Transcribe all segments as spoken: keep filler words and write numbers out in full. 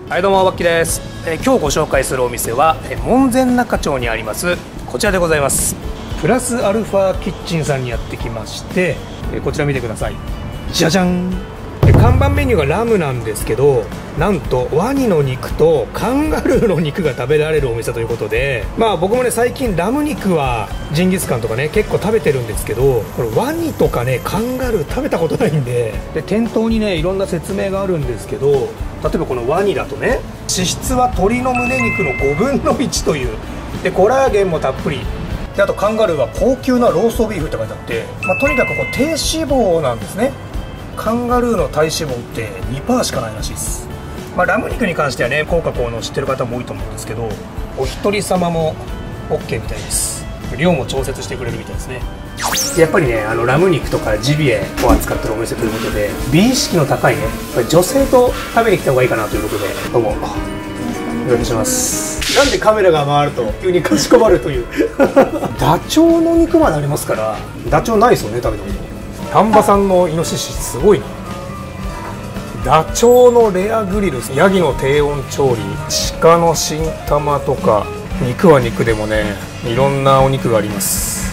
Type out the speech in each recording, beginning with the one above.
はい、どうもわっきです。えー、今日ご紹介するお店は、えー、門前仲町にありますこちらでございます。プラスアルファキッチンさんにやってきまして、えー、こちら見てください。じゃじゃん。えー、看板メニューがラムなんですけど、なんとワニの肉とカンガルーの肉が食べられるお店ということで、まあ僕もね最近ラム肉はジンギスカンとかね結構食べてるんですけど、これワニとかねカンガルー食べたことないんで、で店頭にねいろんな説明があるんですけど、例えばこのワニだとね、脂質は鶏の胸肉のごぶんのいちという、でコラーゲンもたっぷりで、あとカンガルーは高級なローストビーフって書いてあって、まあ、とにかくこう低脂肪なんですね。カンガルーの体脂肪って にパーセント しかないらしいです。まあ、ラム肉に関してはね効果効能知ってる方も多いと思うんですけど、お一人様も オーケー みたいです。量も調節してくれるみたいですね。やっぱりねあのラム肉とかジビエを扱ってるお店ということで、美意識の高いね女性と食べに来た方がいいかなということで、どうもよろしくお願いします。なんでカメラが回ると急にかしこまるというダチョウの肉までありますから、ダチョウないですよね食べたこと。丹波産のイノシシすごいな。ダチョウのレアグリル、ヤギの低温調理、鹿の新玉とか、肉は肉でもねいろんなお肉があります。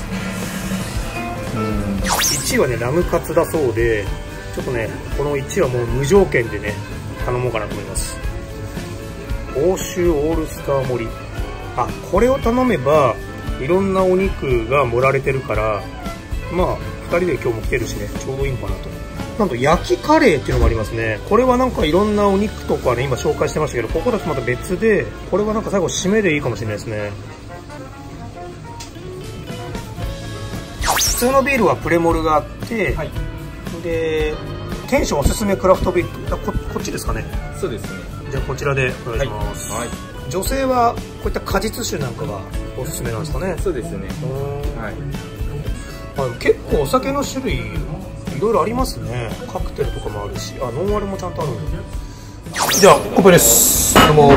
うん、いちいはねラムカツだそうで、ちょっとねこのいちいはもう無条件でね頼もうかなと思います。欧州オールスター盛り、あこれを頼めばいろんなお肉が盛られてるから、まあふたりで今日も来てるしねちょうどいいのかなと。なんと焼きカレーっていうのもありますね。これはなんかいろんなお肉とかね今紹介してましたけど、ここだとまた別で、これはなんか最後締めでいいかもしれないですね。普通のビールはプレモルがあって、はい、で店主おすすめクラフトビール こ, こっちですかね。 そうですね。 じゃあこちらでお願いします。はいはい、女性はこういった果実酒なんかがおすすめなんですかね。 そうですね。 はい、あ結構お酒の種類いろいろありますね。カクテルとかもあるし、あノンアルもちゃんとあるんで。じゃあコップです。どうも。うん、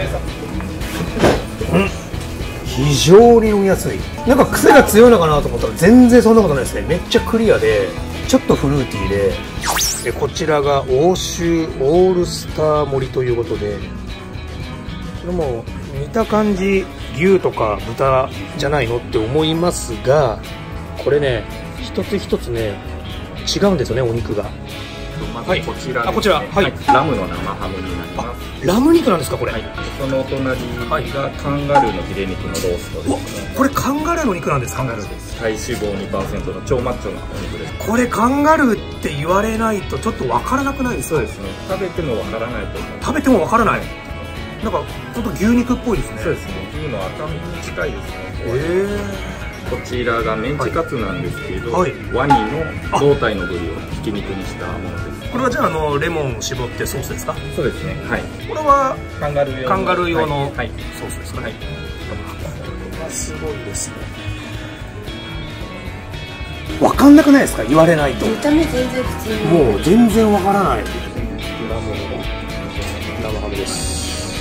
非常に飲みやすい。なんか癖が強いのかなと思ったら全然そんなことないですね。めっちゃクリアでちょっとフルーティーで、でこちらが欧州オールスター盛りということで、でも見た感じ牛とか豚じゃないのって思いますが、これね一つ一つね違うんですよね、お肉が。 まずこちら、 はい、あこちら、はい、 ラムの生ハムになります。 ラム肉なんですかこれ。はい、 そのお隣がカンガルーのヒレ肉のローストですね。 これカンガルーの肉なんですか。 カンガルーです。体脂肪 にパーセント の超マッチョなお肉です。 これカンガルーって言われないとちょっとわからなくないですか。 そうですね。食べてもわからないと思う。 食べてもわからない。なんかちょっと牛肉っぽいですね。 そうですね。牛の赤身に近いですね。 へえ。 こちらがメンチカツなんですけど、 はい、 ワニの胴体の部位をひき肉にしたものです。 これはじゃあ、あのレモンを絞ってソースですか。 そうですね。はい。 これはカンガルー用のカンガルー用のソはいースですかね。はい。これはすごいですね。わかんなくないですか、言われないと。 見た目全然普通に。 もう全然わからない。ラムの生ハムです。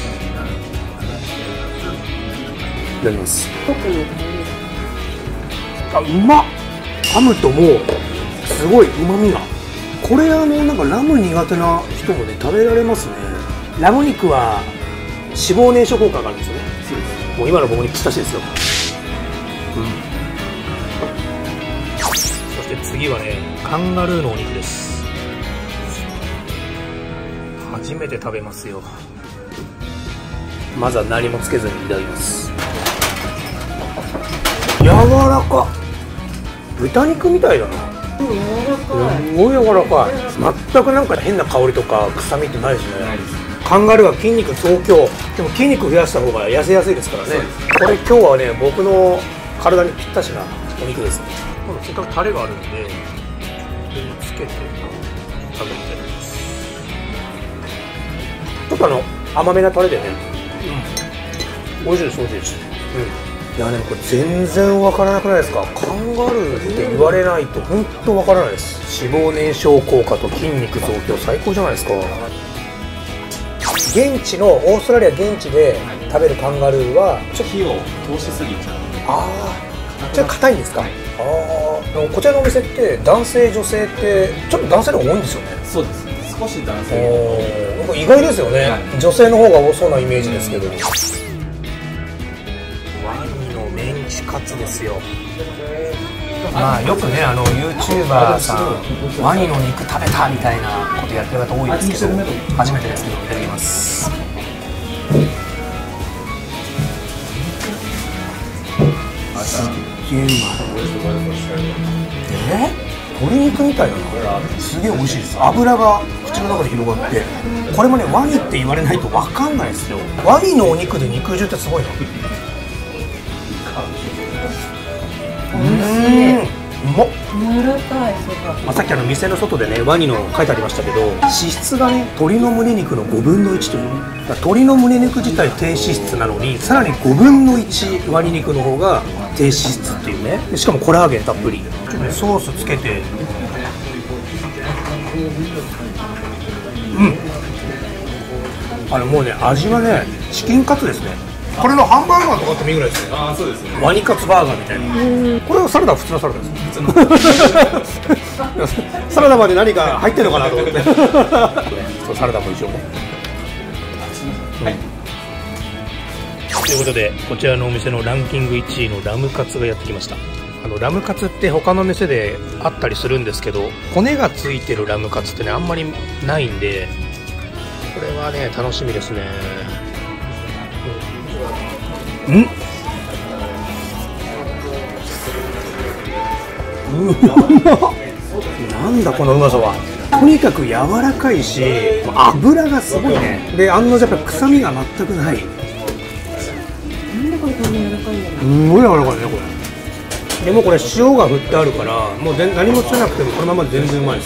いただきます。 特にあ、うまっ。ハムともうすごい旨味が。これあのなんかラム苦手な人もね食べられますね。ラム肉は脂肪燃焼効果があるんですよね。そうです。もう今の僕にぴったしですよ。うん。そして次はねカンガルーのお肉です。初めて食べますよ。まずは何もつけずにいただきます。柔らかっ。豚肉みたいだな。すごい柔らかい。全くなんか変な香りとか臭みってないですね。カンガルーは筋肉増強。でも筋肉増やした方が痩せやすいですからね。これ今日はね僕の体にぴったしなお肉ですね。今度せっかくタレがあるんで今つけて食べてみたいと思います。ちょっとあの甘めなタレでね、うん、美味しいです美味しいです。うん、いやでもこれ全然わからなくないですか。カンガルーって言われないと本当わからないです。脂肪燃焼効果と筋肉増強最高じゃないですか。現地のオーストラリア現地で食べるカンガルーはちょっと火を通しすぎちゃう。 ああちょっと硬いんですか。はい、ああこちらのお店って男性女性ってちょっと男性の方が多いんですよね。 そうですね。少し男性意外ですよね、はい、女性の方が多そうなイメージですけど。ワニのメンチカツですよ。まあよくね、あの ユーチューバー さんワニの肉食べたみたいなことやってる方多いですけど、初めてですけどいただきます。すっげえうまい。え鶏肉みたいだな。すげえ美味しいです。油が口の中で広がって、これもねワニって言われないと分かんないですよ。ワニのお肉で肉汁ってすごいな。うーん、うまっ。まあ、さっきあの店の外でねワニの書いてありましたけど、脂質がね鶏の胸肉のごぶんのいちという、鶏の胸肉自体低脂質なのにさらにごぶんのいちワニ肉の方が低脂質っていうね。しかもコラーゲンたっぷり。ちょっとねソースつけて、うん、あのもうね味はねチキンカツですね。これのハンバーガーとかってもいいぐらいですね。ああそうですね。ワニカツバーガーみたいな。これはサラダは普通のサラダです。普通のサラダまで何か入ってるのかなと思って。そうサラダも一応ね。はい。ということでこちらのお店のランキングいちいのラムカツがやってきました。あのラムカツって他の店であったりするんですけど、骨がついてるラムカツってねあんまりないんで、これはね楽しみですね。うん、うなんだこのうまさは。とにかく柔らかいし油がすごいね。で案の定やっぱ臭みが全くない。なんでこれこんな柔らかいんだろう。すごい柔らかいねこれ。でもこれ塩が振ってあるからもう何もつけなくてもこのまま全然うまいです。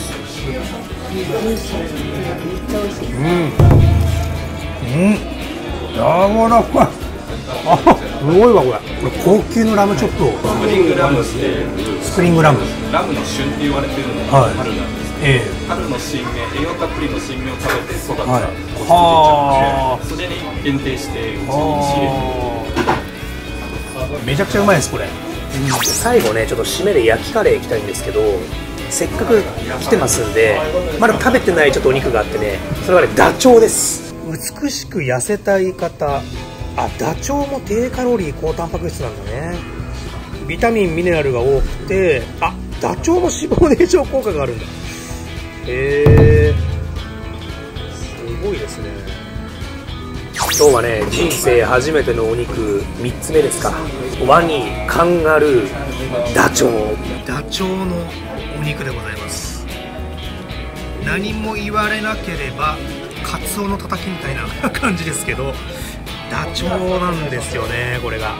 うんうん柔らかい。あ、すごいわこれ。これ高級のラムチョップを。 スプリングラムっていうスプリングラム。 ラムの旬って言われてるのが春なんですけど、ええ、春の新芽、栄養たっぷりの新芽を食べて育ったはい、 はそれに限定してうちに仕入れてめちゃくちゃうまいですこれ、うん、最後ねちょっと締めで焼きカレーいきたいんですけど、せっかく来てますんでまだ食べてないちょっとお肉があってね、それはねダチョウです。美しく痩せたい方、あ、ダチョウも低カロリー高タンパク質なんだね。ビタミンミネラルが多くて、あ、ダチョウも脂肪燃焼効果があるんだ。へえ、すごいですね。今日はね人生初めてのお肉みっつめですか。ワニ、カンガルー、ダチョウ。ダチョウのお肉でございます。何も言われなければカツオのたたきみたいな感じですけど、ダチョウなんですよねこれが。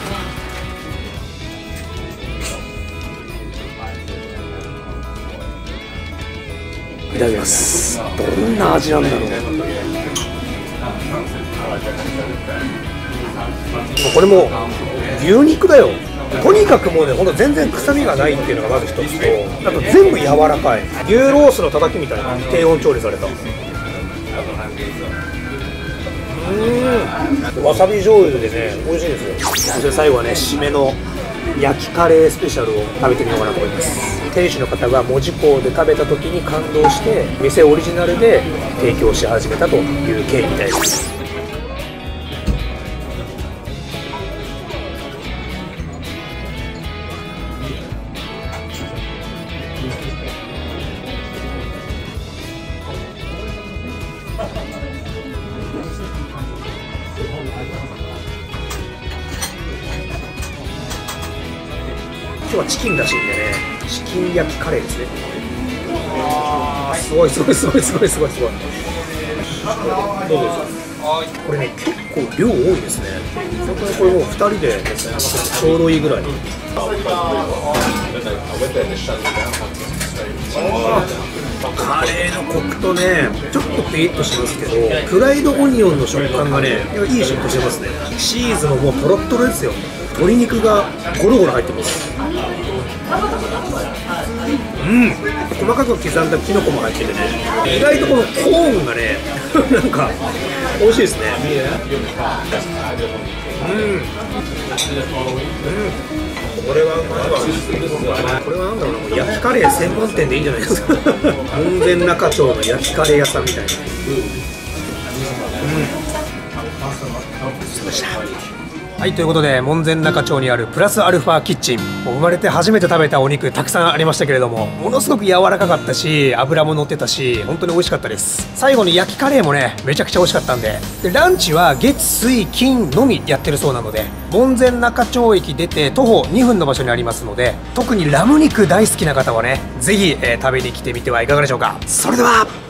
いただきます。どんな味なんだろう。これも牛肉だよ。とにかくもうねほんと全然臭みがないっていうのがまず一つと、あと全部柔らかい牛ロースのたたきみたいな低温調理された。うーん、わさび醤油でね美味しいですよ。で最後はね締めの焼きカレースペシャルを食べてみようかなと思います。店主の方が門司港で食べた時に感動して店オリジナルで提供し始めたという経緯みたいです。今日はチキンらしいんでね、チキン焼きカレーですね。あー、すごいすごいすごいすごいすごいすごい。どうぞ。これね結構量多いですね。本当にこれもうふたりでちょうどいいぐらい。カレーのコクとねちょっとピリッとしますけど、フライドオニオンの食感がねいい食感してますね。チーズももうトロットロですよ。鶏肉がゴロゴロ入ってます。うん、細かく刻んだキノコも入っててね、意外とこのコーンがねなんか美味しいですね。うん、うん、これはうまいわ。これはなんだろうな、もう焼きカレー専門店でいいんじゃないですか門前仲町の焼きカレー屋さんみたいな。 はい、ということで門前仲町にあるプラスアルファキッチン、もう生まれて初めて食べたお肉たくさんありましたけれども、ものすごく柔らかかったし脂も乗ってたし本当に美味しかったです。最後に焼きカレーもねめちゃくちゃ美味しかったんで、でランチは月水金のみやってるそうなので、門前仲町駅出て徒歩にふんの場所にありますので、特にラム肉大好きな方はねぜひ、えー、食べに来てみてはいかがでしょうか。それでは